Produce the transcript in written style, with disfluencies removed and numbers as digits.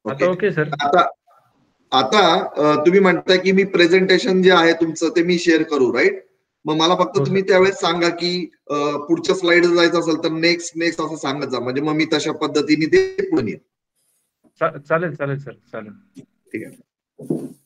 आता okay sir. आता आता तुम्ही म्हणताय की मी प्रेझेंटेशन जे आहे तुमचं ते मी शेअर करू, राईट? मग मला फक्त हो, तुम्ही त्यावेळेस सांगा की पुढच्या स्लाइड जायचं असेल तर नेक्स्ट नेक्स्ट असं सांगत जा, म्हणजे मग मी तशा पद्धतीने ते पुढे येईल. चालेल चालेल सर, चालेल. ठीक आहे.